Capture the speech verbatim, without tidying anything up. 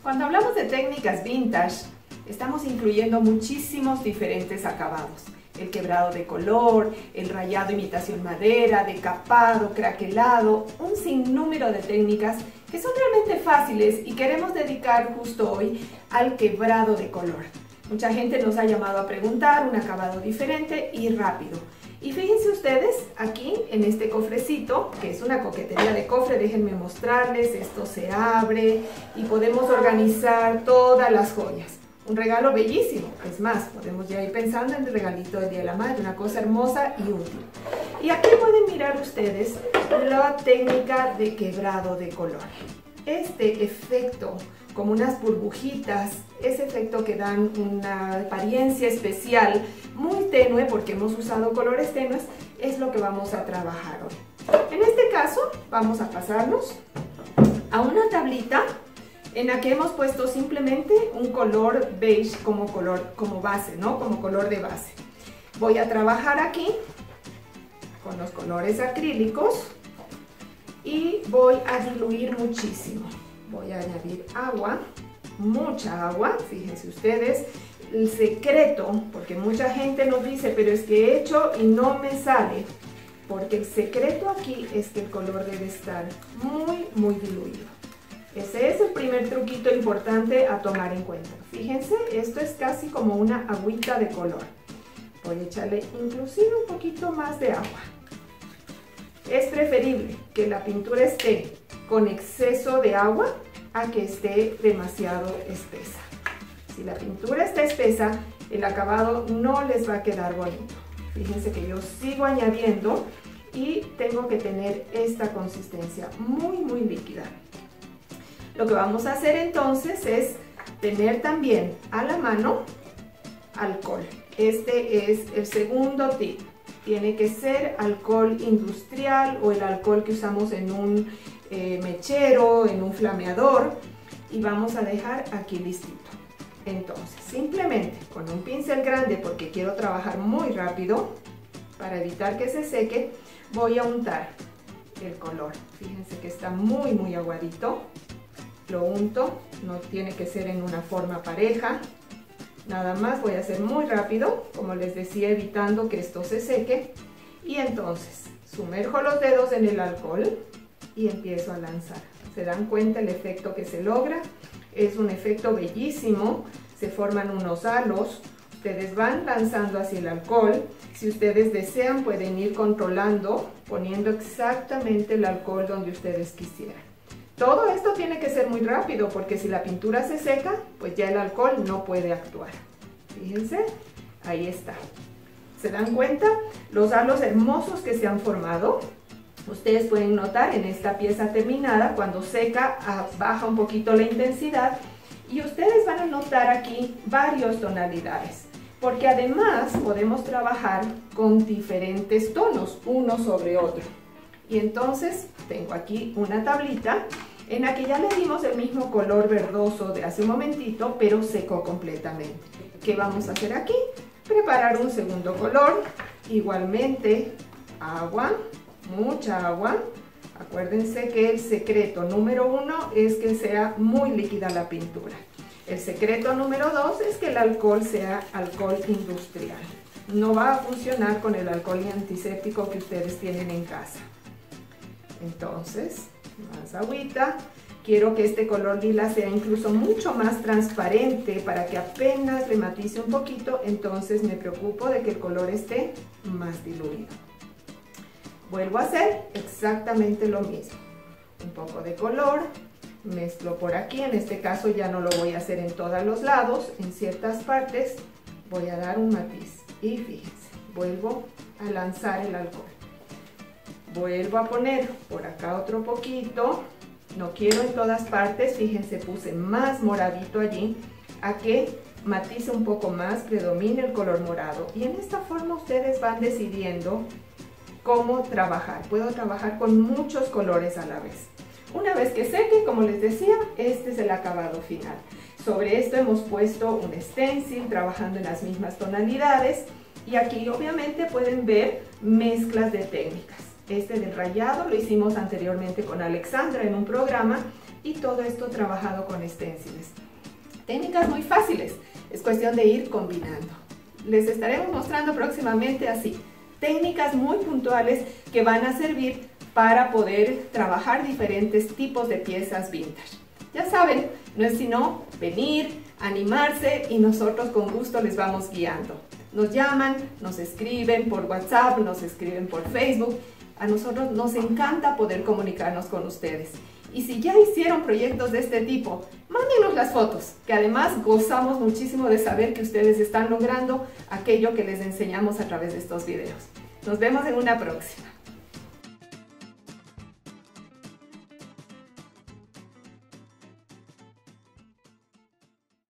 Cuando hablamos de técnicas vintage, estamos incluyendo muchísimos diferentes acabados. El quebrado de color, el rayado imitación madera, decapado, craquelado, un sinnúmero de técnicas que son realmente fáciles y queremos dedicar justo hoy al quebrado de color. Mucha gente nos ha llamado a preguntar un acabado diferente y rápido. Y fíjense ustedes, aquí en este cofrecito, que es una coquetería de cofre, déjenme mostrarles, esto se abre y podemos organizar todas las joyas. Un regalo bellísimo, es más, podemos ya ir pensando en el regalito del Día de la Madre, una cosa hermosa y útil. Y aquí pueden mirar ustedes la técnica de quebrado de color. Este efecto, como unas burbujitas, ese efecto que dan una apariencia especial, muy tenue, porque hemos usado colores tenues, es lo que vamos a trabajar hoy. En este caso, vamos a pasarnos a una tablita en la que hemos puesto simplemente un color beige como color, como base, ¿no? Como color de base. Voy a trabajar aquí con los colores acrílicos y voy a diluir muchísimo. Voy a añadir agua, mucha agua, fíjense ustedes. El secreto, porque mucha gente nos dice, pero es que he hecho y no me sale, porque el secreto aquí es que el color debe estar muy, muy diluido. Ese es el primer truquito importante a tomar en cuenta. Fíjense, esto es casi como una agüita de color. Voy a echarle inclusive un poquito más de agua. Es preferible que la pintura esté con exceso de agua a que esté demasiado espesa. Si la pintura está espesa, el acabado no les va a quedar bonito. Fíjense que yo sigo añadiendo y tengo que tener esta consistencia muy, muy líquida. Lo que vamos a hacer entonces es tener también a la mano alcohol. Este es el segundo tip. Tiene que ser alcohol industrial o el alcohol que usamos en un eh, mechero, en un flameador. Y vamos a dejar aquí listito. Entonces, simplemente con un pincel grande, porque quiero trabajar muy rápido, para evitar que se seque, voy a untar el color. Fíjense que está muy, muy aguadito. Lo unto, no tiene que ser en una forma pareja. Nada más voy a hacer muy rápido, como les decía, evitando que esto se seque. Y entonces, sumerjo los dedos en el alcohol y empiezo a lanzar. ¿Se dan cuenta el efecto que se logra? Es un efecto bellísimo, se forman unos halos, ustedes van lanzando hacia el alcohol. Si ustedes desean pueden ir controlando, poniendo exactamente el alcohol donde ustedes quisieran. Todo esto tiene que ser muy rápido porque si la pintura se seca, pues ya el alcohol no puede actuar. Fíjense, ahí está. ¿Se dan cuenta? Los halos hermosos que se han formado. Ustedes pueden notar en esta pieza terminada, cuando seca, baja un poquito la intensidad y ustedes van a notar aquí varias tonalidades, porque además podemos trabajar con diferentes tonos, uno sobre otro. Y entonces tengo aquí una tablita en la que ya le dimos el mismo color verdoso de hace un momentito, pero secó completamente. ¿Qué vamos a hacer aquí? Preparar un segundo color, igualmente agua. Mucha agua. Acuérdense que el secreto número uno es que sea muy líquida la pintura. El secreto número dos es que el alcohol sea alcohol industrial. No va a funcionar con el alcohol antiséptico que ustedes tienen en casa. Entonces, más agüita. Quiero que este color lila sea incluso mucho más transparente para que apenas le matice un poquito. Entonces me preocupo de que el color esté más diluido. Vuelvo a hacer exactamente lo mismo. Un poco de color, mezclo por aquí, en este caso ya no lo voy a hacer en todos los lados, en ciertas partes voy a dar un matiz. Y fíjense, vuelvo a lanzar el alcohol. Vuelvo a poner por acá otro poquito, no quiero en todas partes, fíjense, puse más moradito allí, a que matice un poco más, predomine el color morado. Y en esta forma ustedes van decidiendo cómo trabajar. Puedo trabajar con muchos colores a la vez. Una vez que seque, como les decía, este es el acabado final. Sobre esto hemos puesto un stencil trabajando en las mismas tonalidades y aquí obviamente pueden ver mezclas de técnicas. Este del rayado lo hicimos anteriormente con Alexandra en un programa y todo esto trabajado con esténciles. Técnicas muy fáciles, es cuestión de ir combinando. Les estaremos mostrando próximamente así, técnicas muy puntuales que van a servir para poder trabajar diferentes tipos de piezas vintage. Ya saben, no es sino venir, animarse y nosotros con gusto les vamos guiando. Nos llaman, nos escriben por WhatsApp, nos escriben por Facebook. A nosotros nos encanta poder comunicarnos con ustedes. Y si ya hicieron proyectos de este tipo, mándenos las fotos, que además gozamos muchísimo de saber que ustedes están logrando aquello que les enseñamos a través de estos videos. Nos vemos en una próxima.